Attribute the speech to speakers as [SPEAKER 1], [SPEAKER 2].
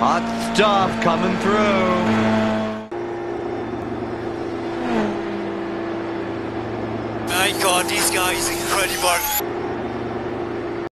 [SPEAKER 1] Hot stuff coming through.
[SPEAKER 2] My God, this guy is incredible.